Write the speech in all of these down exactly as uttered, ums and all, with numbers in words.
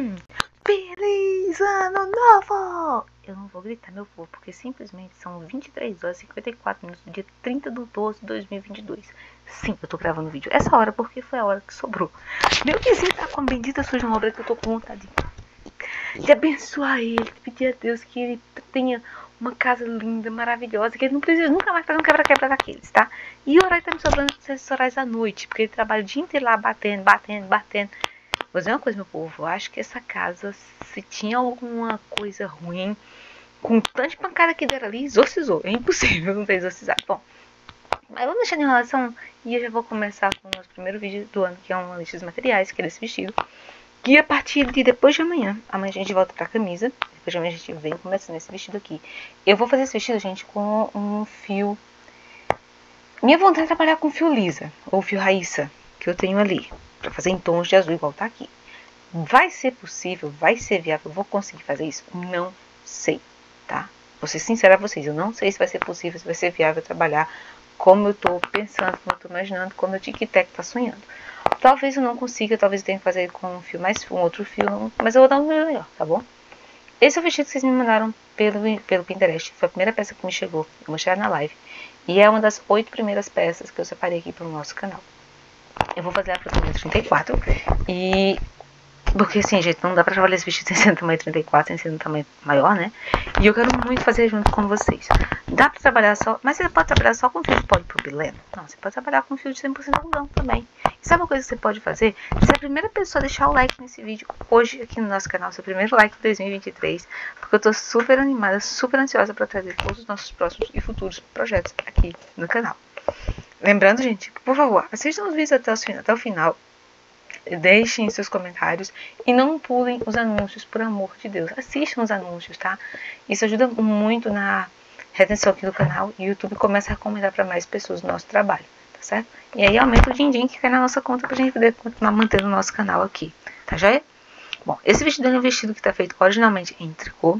Feliz Ano Novo! Eu não vou gritar, meu povo, porque simplesmente são vinte e três horas e cinquenta e quatro minutos do dia trinta de doze de dois mil e vinte e dois. Sim, eu tô gravando o vídeo essa hora porque foi a hora que sobrou. Meu vizinho tá com a bendita suja obra que eu tô com vontade de abençoar ele, pedir a Deus que ele tenha uma casa linda, maravilhosa, que ele não precisa nunca mais fazer um quebra-quebra daqueles, tá? E o horário tá me sobrando esses horários à noite, porque ele trabalha o dia inteiro lá batendo, batendo, batendo. Vou dizer uma coisa, meu povo, eu acho que essa casa, se tinha alguma coisa ruim, com tanto de pancada que deram ali, exorcizou. É impossível não ter exorcizado. Bom, mas vamos deixar de enrolação e eu já vou começar com o nosso primeiro vídeo do ano, que é uma lista dos materiais, que é desse vestido. E a partir de depois de amanhã, amanhã a gente volta pra camisa, depois de amanhã a gente vem começando esse vestido aqui. Eu vou fazer esse vestido, gente, com um fio... Minha vontade é trabalhar com fio lisa, ou fio raíça, que eu tenho ali, pra fazer em tons de azul, igual tá aqui. Vai ser possível? Vai ser viável? Eu vou conseguir fazer isso? Não sei, tá? Vou ser sincera a vocês, eu não sei se vai ser possível, se vai ser viável trabalhar como eu tô pensando, como eu tô imaginando, como o tic-tac tá sonhando. Talvez eu não consiga, talvez eu tenha que fazer com um fio mais, um outro fio, mas eu vou dar um melhor, tá bom? Esse é o vestido que vocês me mandaram pelo, pelo Pinterest, foi a primeira peça que me chegou, eu mostrei na live. E é uma das oito primeiras peças que eu separei aqui pro nosso canal. Eu vou fazer a pro tamanho trinta e quatro e... Porque assim, gente, não dá pra trabalhar esse vestido sem ser no tamanho trinta e quatro, sem ser no tamanho maior, né? E eu quero muito fazer junto com vocês. Dá pra trabalhar só... Mas você pode trabalhar só com fio de polipropileno? Não, você pode trabalhar com fio de cem por cento algodão também. E sabe uma coisa que você pode fazer? Ser a primeira pessoa a deixar o like nesse vídeo hoje aqui no nosso canal. Seu primeiro like de dois mil e vinte e três. Porque eu tô super animada, super ansiosa pra trazer todos os nossos próximos e futuros projetos aqui no canal. Lembrando, gente, por favor, assistam os vídeos até o, até o final. Deixem seus comentários e não pulem os anúncios, por amor de Deus. Assistam os anúncios, tá? Isso ajuda muito na retenção aqui do canal e o YouTube começa a recomendar para mais pessoas o nosso trabalho, tá certo? E aí aumenta o din-din que cai na nossa conta pra gente poder continuar mantendo o nosso canal aqui, tá joia? Bom, esse vestido é um vestido que tá feito originalmente em tricô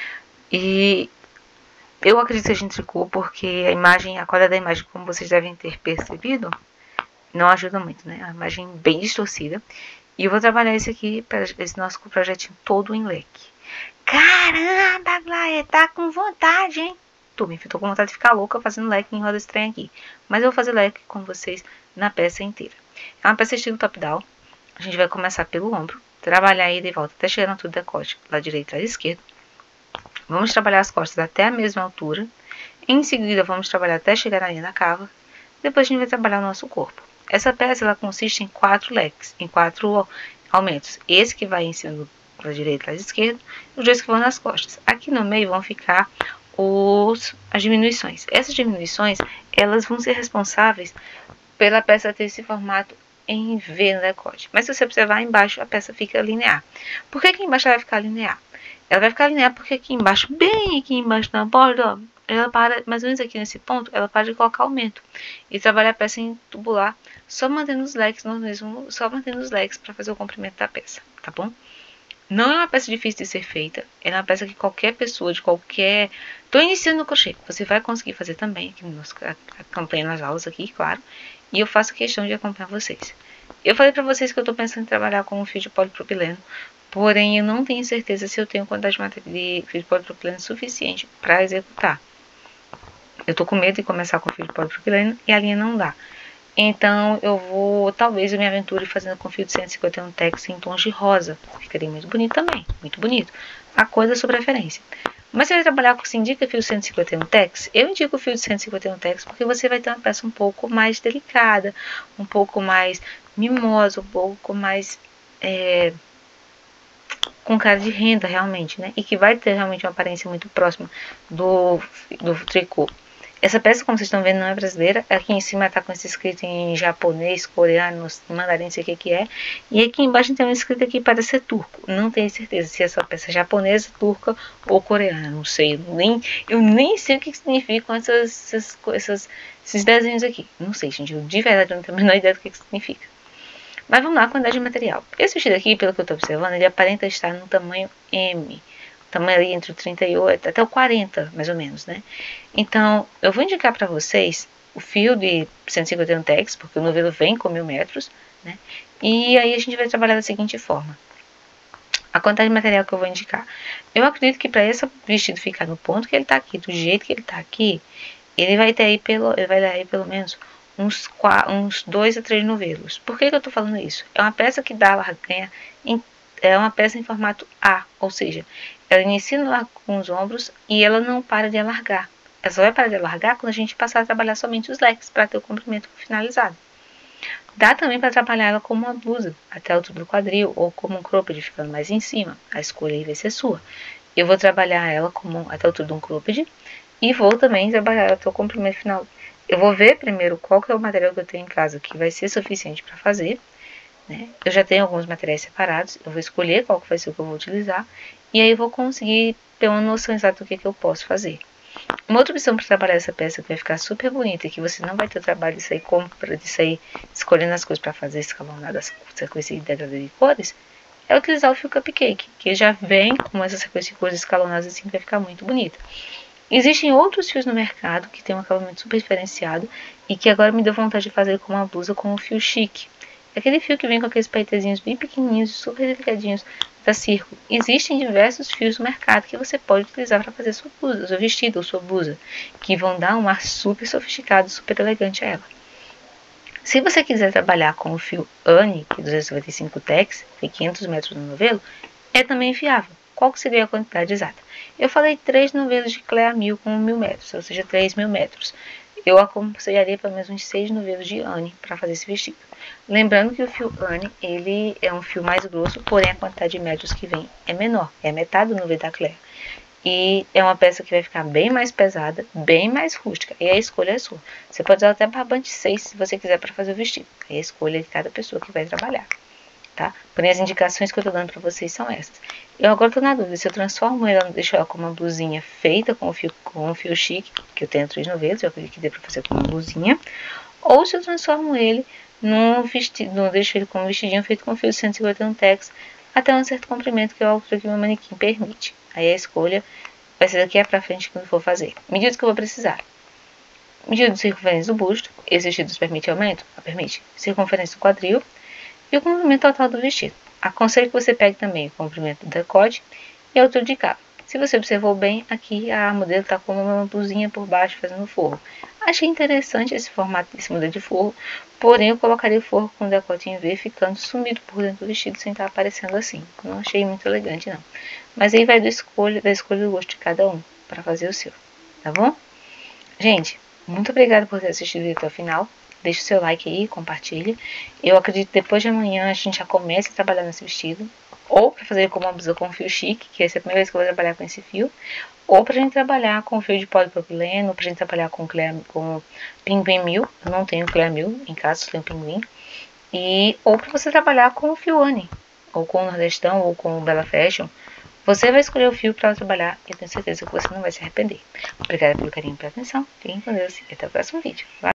e eu acredito que seja em tricô porque a imagem, a qualidade da imagem, como vocês devem ter percebido, não ajuda muito, né? A imagem bem distorcida. E eu vou trabalhar esse aqui, esse nosso projetinho todo em leque. Caramba, Glaia, tá com vontade, hein? Tô, me tô com vontade de ficar louca fazendo leque em roda estranha aqui. Mas eu vou fazer leque com vocês na peça inteira. É uma peça estilo top-down. A gente vai começar pelo ombro, trabalhar aí de volta até chegar no altura do decote, lado direito e lado esquerdo. Vamos trabalhar as costas até a mesma altura. Em seguida, vamos trabalhar até chegar na linha da cava. Depois a gente vai trabalhar o nosso corpo. Essa peça ela consiste em quatro leques, em quatro aumentos. Esse que vai em cima do lado direito e lado esquerdo, e os dois que vão nas costas. Aqui no meio vão ficar os, as diminuições. Essas diminuições, elas vão ser responsáveis pela peça ter esse formato em V no decote. Mas se você observar embaixo, a peça fica linear. Por que aqui embaixo ela vai ficar linear? Ela vai ficar linear porque aqui embaixo, bem aqui embaixo na borda, ó, ela para, mais ou menos aqui nesse ponto, ela para de colocar aumento. E trabalha a peça em tubular, só mantendo os leques no mesmo, só mantendo os leques para fazer o comprimento da peça, tá bom? Não é uma peça difícil de ser feita, é uma peça que qualquer pessoa, de qualquer... Tô iniciando no crochê, você vai conseguir fazer também, aqui no nosso, acompanhando nas aulas aqui, claro. E eu faço questão de acompanhar vocês. Eu falei pra vocês que eu tô pensando em trabalhar com um fio de polipropileno, porém eu não tenho certeza se eu tenho quantidade de fio de polipropileno suficiente para executar. Eu tô com medo de começar com fio de polipropileno e a linha não dá. Então eu vou, talvez eu me aventure fazendo com fio de cento e cinquenta e um tex em tons de rosa. Ficaria muito bonito também, muito bonito. A cor da sua preferência. Mas se você vai trabalhar com, se indica fio de cento e cinquenta e um tex, eu indico o fio de cento e cinquenta e um tex porque você vai ter uma peça um pouco mais delicada, um pouco mais mimosa, um pouco mais... É, com cara de renda realmente, né? E que vai ter realmente uma aparência muito próxima do, do tricô. Essa peça, como vocês estão vendo, não é brasileira. Aqui em cima está com esse escrito em japonês, coreano, mandarim, não sei o que que é. E aqui embaixo tem um escrito aqui para ser turco. Não tenho certeza se essa peça é japonesa, turca ou coreana. Não sei. Eu nem, eu nem sei o que significam essas, essas, essas, esses desenhos aqui. Não sei, gente. Eu de verdade não tenho a menor ideia do que, que significa. Mas vamos lá, a quantidade de material. Esse vestido aqui, pelo que eu estou observando, ele aparenta estar no tamanho M. Tamanho ali entre o trinta e oito até o quarenta, mais ou menos, né? Então, eu vou indicar para vocês o fio de cento e cinquenta e um tex, porque o novelo vem com mil metros, né? E aí a gente vai trabalhar da seguinte forma. a quantidade de material que eu vou indicar. Eu acredito que para esse vestido ficar no ponto que ele tá aqui, do jeito que ele tá aqui, ele vai ter aí pelo, ele vai dar aí pelo menos uns, uns dois a três novelos. Por que, que eu tô falando isso? É uma peça que dá larganha, em, é uma peça em formato A, ou seja, ela inicia lá com os ombros e ela não para de alargar. Ela só vai parar de alargar quando a gente passar a trabalhar somente os leques para ter o comprimento finalizado. Dá também para trabalhar ela como uma blusa, até a altura do quadril, ou como um cropped, ficando mais em cima. A escolha aí vai ser sua. Eu vou trabalhar ela como até a altura de um cropped, e vou também trabalhar até o comprimento final. Eu vou ver primeiro qual que é o material que eu tenho em casa que vai ser suficiente para fazer. Né? Eu já tenho alguns materiais separados, eu vou escolher qual que vai ser o que eu vou utilizar, e aí eu vou conseguir ter uma noção exata do que, que eu posso fazer. Uma outra opção para trabalhar essa peça que vai ficar super bonita e que você não vai ter trabalho de sair compra, de sair escolhendo as coisas para fazer escalonada, sequência de degradê de cores, é utilizar o fio cupcake, que já vem com essa sequência de cores escalonadas assim que vai ficar muito bonita. Existem outros fios no mercado que tem um acabamento super diferenciado e que agora me deu vontade de fazer com uma blusa com o fio chique. Aquele fio que vem com aqueles paetezinhos bem pequenininhos, super delicadinhos da Circo. Existem diversos fios no mercado que você pode utilizar para fazer sua blusa, seu vestido ou sua blusa, que vão dar um ar super sofisticado, super elegante a ela. Se você quiser trabalhar com o fio Anne, que é duzentos e noventa e cinco Tex, tem quinhentos metros no novelo, é também viável. Qual que seria a quantidade exata? Eu falei três novelos de Clea mil com mil metros, ou seja, três mil metros. Eu aconselharia pelo menos uns seis novelos de Anne para fazer esse vestido. Lembrando que o fio Anne, ele é um fio mais grosso, porém a quantidade de metros que vem é menor, é a metade do novelo da Clea. E é uma peça que vai ficar bem mais pesada, bem mais rústica. E a escolha é sua. Você pode usar até barbante seis se você quiser para fazer o vestido. É a escolha de cada pessoa que vai trabalhar. Tá? Porém, as indicações que eu tô dando para vocês são essas. Eu agora tô na dúvida se eu transformo ela, deixo ela como uma blusinha feita com o fio, com o fio chique, que eu tenho três novelos, eu acredito que dê para fazer com uma blusinha, ou se eu transformo ele num vestido, deixo ele como um vestidinho feito com fio de cento e cinquenta e um Tex, até um certo comprimento que é a altura que o meu manequim permite. Aí a escolha vai ser daqui pra frente quando for fazer. Medidas que eu vou precisar. Medida de circunferência do busto. Esse vestido permite aumento? Permite. Circunferência do quadril. E o comprimento total do vestido. Aconselho que você pegue também o comprimento do decote e a altura de cabo. Se você observou bem, aqui a modelo está com uma blusinha por baixo fazendo forro. Achei interessante esse formato desse modelo de forro, porém eu colocaria o forro com o decote em V ficando sumido por dentro do vestido sem estar aparecendo assim. Não achei muito elegante não. Mas aí vai do escolha, da escolha do gosto de cada um para fazer o seu, tá bom? Gente, muito obrigada por ter assistido até o final. Deixe o seu like aí, compartilhe. Eu acredito que depois de amanhã a gente já comece a trabalhar nesse vestido. Ou para fazer como uma blusa com fio chique, que essa é a primeira vez que eu vou trabalhar com esse fio. Ou pra gente trabalhar com fio de polipropileno, ou pra gente trabalhar com, Clea, com pinguim mil. Eu não tenho Clea mil em casa, só tenho pinguim. E, ou pra você trabalhar com o fio Anne, ou com o Nordestão, ou com o Bella Fashion. Você vai escolher o fio para trabalhar e eu tenho certeza que você não vai se arrepender. Obrigada pelo carinho e pela atenção. Fiquem com Deus e até o próximo vídeo. Vai.